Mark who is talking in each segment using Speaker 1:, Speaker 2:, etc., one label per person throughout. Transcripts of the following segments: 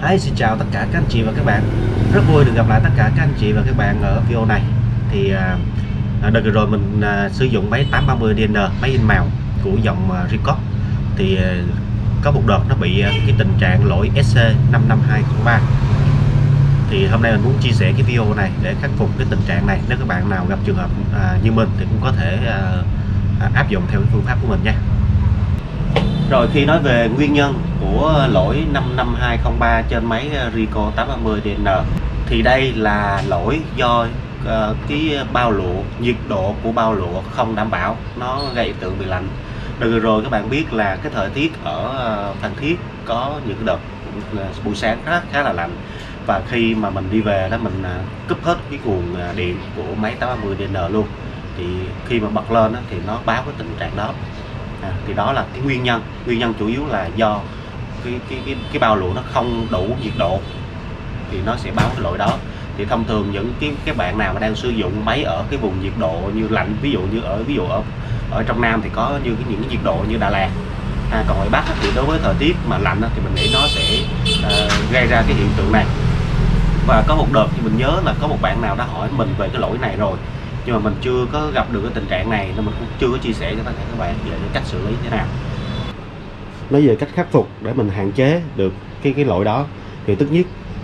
Speaker 1: Xin chào tất cả các anh chị và các bạn. Rất vui được gặp lại tất cả các anh chị và các bạn ở video này. Thì đợt vừa rồi mình sử dụng máy 830 DN, máy in màu của dòng Record. Thì có một đợt nó bị cái tình trạng lỗi SC55203. Thì hôm nay mình muốn chia sẻ cái video này để khắc phục cái tình trạng này. Nếu các bạn nào gặp trường hợp như mình thì cũng có thể áp dụng theo cái phương pháp của mình nha. Rồi, khi nói về nguyên nhân của lỗi 55203 trên máy Ricoh 830 DN thì đây là lỗi do cái bao lụa, nhiệt độ của bao lụa không đảm bảo, nó gây hiện tượng bị lạnh. Đợt vừa rồi các bạn biết là cái thời tiết ở Phan Thiết có những cái đợt buổi sáng khá là lạnh, và khi mà mình đi về đó mình cúp hết cái nguồn điện của máy 830 DN luôn, thì khi mà bật lên đó, thì nó báo cái tình trạng đó. Thì đó là cái nguyên nhân chủ yếu là do cái bao lụa nó không đủ nhiệt độ thì nó sẽ báo cái lỗi đó. Thì thông thường những cái bạn nào mà đang sử dụng máy ở cái vùng nhiệt độ như lạnh, ví dụ ở trong Nam thì có những cái nhiệt độ như Đà Lạt, còn ngoài Bắc thì đối với thời tiết mà lạnh thì mình nghĩ nó sẽ gây ra cái hiện tượng này. Và có một đợt thì mình nhớ là có một bạn nào đã hỏi mình về cái lỗi này rồi, nhưng mà mình chưa có gặp được cái tình trạng này nên mình cũng chưa có chia sẻ cho tất cả các bạn về cái cách xử lý thế nào. Nói về cách khắc phục để mình hạn chế được cái lỗi đó thì thứ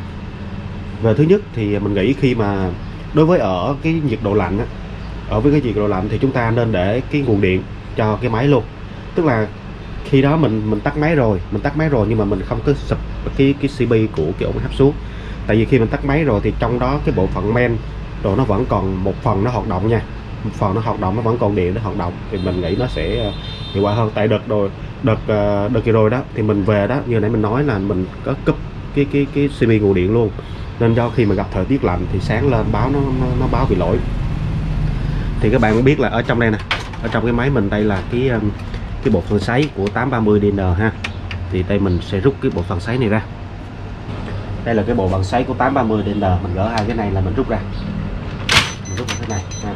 Speaker 1: nhất thì mình nghĩ khi mà đối với ở cái nhiệt độ lạnh với cái nhiệt độ lạnh thì chúng ta nên để cái nguồn điện cho cái máy luôn. Tức là khi đó mình tắt máy rồi nhưng mà mình không có sụp cái CP của cái ống hấp xuống. Tại vì khi mình tắt máy rồi thì trong đó cái bộ phận main rồi nó vẫn còn một phần nó hoạt động nha, một phần nó hoạt động, nó vẫn còn điện để hoạt động, thì mình nghĩ nó sẽ hiệu quả hơn. Tại đợt kỳ rồi đó thì mình về đó, như nãy mình nói là mình có cúp cái CP nguồn điện luôn, nên do khi mà gặp thời tiết lạnh thì sáng lên báo nó báo bị lỗi. Thì các bạn cũng biết là ở trong đây nè, ở trong cái máy mình đây là cái bộ phận sấy của 830 DN ha. Thì đây mình sẽ rút cái bộ phận sấy này ra. Đây là cái bộ phận sấy của 830 DN, mình gỡ hai cái này là mình rút ra. Mình rút ra cái này ha.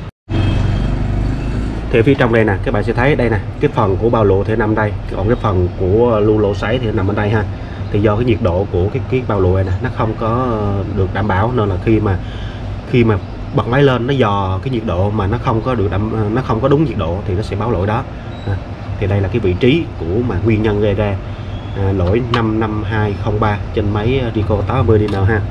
Speaker 1: Thì phía trong đây nè, các bạn sẽ thấy đây nè, cái phần của bao lụa thì nằm đây, còn cái phần của lưu lỗ sấy thì nằm ở đây ha. Thì do cái nhiệt độ của cái bao lụa này nè, nó không có được đảm bảo, nên là khi mà bật máy lên nó dò cái nhiệt độ mà nó không có đúng nhiệt độ thì nó sẽ báo lỗi đó. Thì đây là cái vị trí của mà nguyên nhân gây ra lỗi 55203 trên máy Ricoh 830 DN ha.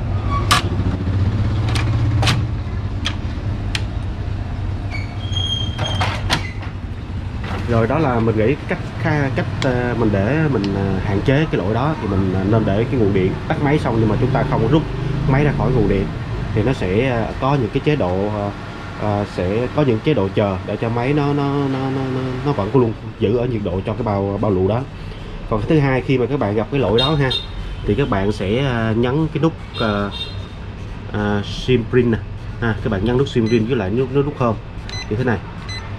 Speaker 1: Rồi, đó là mình nghĩ cách mình để mình hạn chế cái lỗi đó thì mình nên để cái nguồn điện, tắt máy xong nhưng mà chúng ta không rút máy ra khỏi nguồn điện, thì nó sẽ có những cái chế độ chờ để cho máy nó vẫn luôn giữ ở nhiệt độ cho cái bao lụa đó. Còn thứ hai, khi mà các bạn gặp cái lỗi đó ha, thì các bạn sẽ nhấn cái nút Simprint nè, các bạn nhấn nút Simprint với lại nút Home như thế này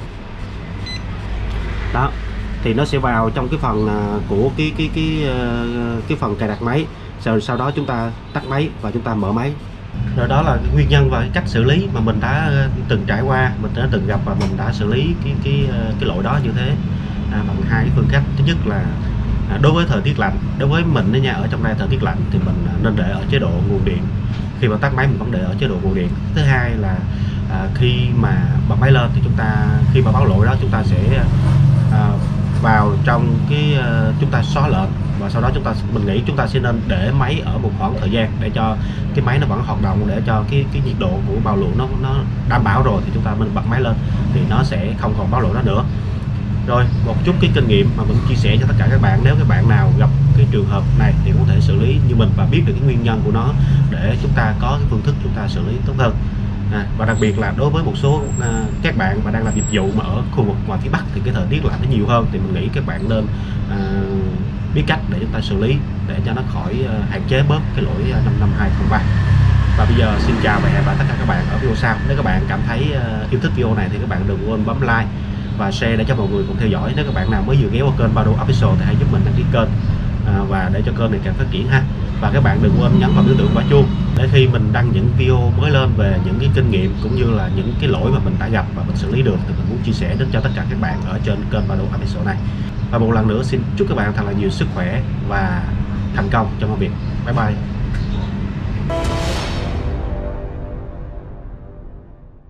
Speaker 1: đó, thì nó sẽ vào trong cái phần của cái phần cài đặt máy. Sau đó chúng ta tắt máy và chúng ta mở máy. Rồi, đó là cái nguyên nhân và cái cách xử lý mà mình đã từng trải qua, mình đã từng gặp và mình đã xử lý cái lỗi đó như thế bằng hai cái phương cách. Thứ nhất là đối với thời tiết lạnh, đối với mình đó nha, ở trong đây thời tiết lạnh thì mình nên để ở chế độ nguồn điện. Khi mà tắt máy mình vẫn để ở chế độ nguồn điện. Thứ hai là khi mà bật máy lên thì khi mà báo lỗi đó chúng ta sẽ vào trong chúng ta xóa lệnh, và sau đó mình nghĩ chúng ta sẽ nên để máy ở một khoảng thời gian để cho cái máy nó vẫn hoạt động, để cho cái nhiệt độ của bao lụa nó đảm bảo rồi thì chúng ta mình bật máy lên thì nó sẽ không còn báo lỗi đó nữa. Rồi, một chút cái kinh nghiệm mà mình chia sẻ cho tất cả các bạn, nếu các bạn nào gặp cái trường hợp này thì có thể xử lý như mình và biết được cái nguyên nhân của nó để chúng ta có cái phương thức chúng ta xử lý tốt hơn. Và đặc biệt là đối với một số các bạn mà đang làm dịch vụ mà ở khu vực ngoài phía Bắc thì cái thời tiết lạnh nó nhiều hơn, thì mình nghĩ các bạn nên biết cách để chúng ta xử lý để cho nó khỏi hạn chế bớt cái lỗi 55203. Và bây giờ xin chào và hẹn gặp lại tất cả các bạn ở video sau. Nếu các bạn cảm thấy yêu thích video này thì các bạn đừng quên bấm like và share để cho mọi người cùng theo dõi. Nếu các bạn nào mới vừa ghé qua kênh Bado Official thì hãy giúp mình đăng ký kênh và để cho kênh này càng phát triển ha. Và các bạn đừng quên nhấn vào biểu tượng quả chuông để khi mình đăng những video mới lên về những cái kinh nghiệm cũng như là những cái lỗi mà mình đã gặp và mình xử lý được thì mình muốn chia sẻ đến cho tất cả các bạn ở trên kênh Bado Official này. Và một lần nữa xin chúc các bạn thật là nhiều sức khỏe và thành công trong công việc. Bye bye.